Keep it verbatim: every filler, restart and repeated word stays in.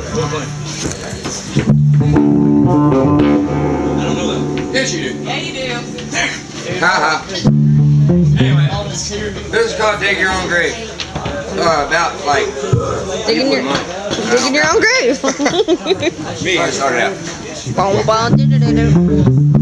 don't know that. Yes, you do. Yeah, you do. Haha. Anyway, This is called Dig Your Own Grave. Uh, about like Digging your, digging your own grave. me. I started out. Boom, boom, do, do, do, do.